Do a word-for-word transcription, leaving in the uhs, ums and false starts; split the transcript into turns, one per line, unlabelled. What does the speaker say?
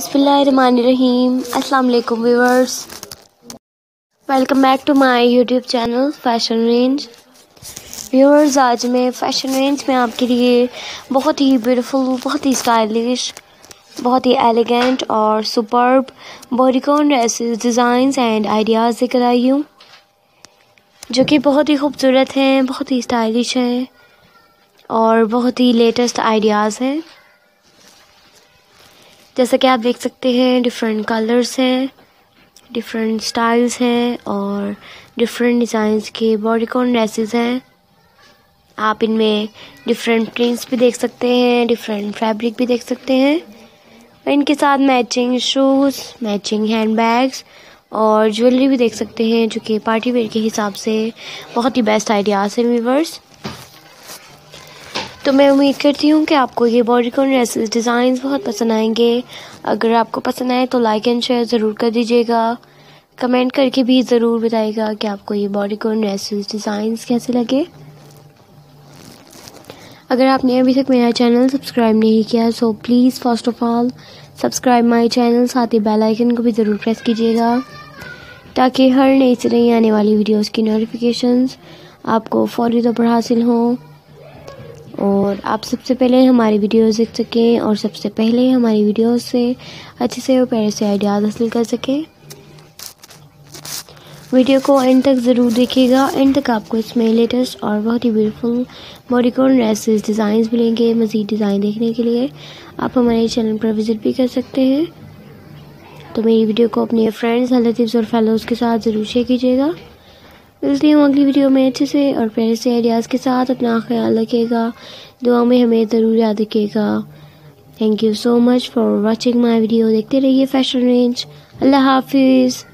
बिस्मिल्लाहिर्रहमानिर्रहीम। अस्सलाम वालेकुम viewers, welcome back to my YouTube channel Fashion Range. Viewers, आज मैं फ़ैशन रेंज में आपके लिए बहुत ही ब्यूटीफुल, बहुत ही स्टाइलिश, बहुत ही एलिगेंट और superb bodycon dresses designs and ideas लेकर आई हूँ, जो कि बहुत ही खूबसूरत हैं, बहुत ही स्टाइलिश हैं और बहुत ही लेटेस्ट आइडियाज़ हैं। जैसा कि आप देख सकते हैं, डिफरेंट कलर्स हैं, डिफरेंट स्टाइल्स हैं और डिफरेंट डिज़ाइंस के बॉडीकॉन ड्रेसेस हैं। आप इनमें डिफरेंट प्रिंट्स भी देख सकते हैं, डिफरेंट फैब्रिक भी देख सकते हैं और इनके साथ matching shoes, matching handbags और ज्वेलरी भी देख सकते हैं, जो कि पार्टी वेयर के हिसाब से बहुत ही बेस्ट आइडियाज़ हैं व्यूअर्स। तो मैं उम्मीद करती हूँ कि आपको ये बॉडीकॉन ड्रेसेस डिज़ाइंस बहुत पसंद आएंगे। अगर आपको पसंद आए तो लाइक एंड शेयर ज़रूर कर दीजिएगा। कमेंट करके भी ज़रूर बताइएगा कि आपको ये बॉडीकॉन ड्रेसेस डिज़ाइंस कैसे लगे। अगर आपने अभी तक मेरा चैनल सब्सक्राइब नहीं किया so please first of all subscribe my channel, साथ ही बेल आइकन को भी ज़रूर प्रेस कीजिएगा ताकि हर नई से नई आने वाली वीडियोस की नोटिफिकेशंस आपको फौरी तौर पर हासिल हों और आप सबसे पहले हमारी वीडियोस देख सकें और सबसे पहले हमारी वीडियोस से अच्छे से और प्यारे से आइडियाज़ हासिल कर सकें। वीडियो को एंड तक ज़रूर देखिएगा। एंड तक आपको इसमें लेटेस्ट और बहुत ही ब्यूटीफुल बॉडीकॉन ड्रेसेस डिज़ाइंस मिलेंगे। मज़ीद डिज़ाइन देखने के लिए आप हमारे चैनल पर विज़िट भी कर सकते हैं। तो मेरी वीडियो को अपने फ्रेंड्स, रिलेटिव्स और फैलोज़ के साथ ज़रूर शेयर कीजिएगा। मिलती हूँ अगली वीडियो में अच्छे से और प्यारे से आइडियाज़ के साथ। अपना ख्याल रखिएगा, दुआ में हमें ज़रूर याद रखिएगा। Thank you so much for watching my video. देखते रहिए फैशन रेंज। अल्लाह हाफिज़।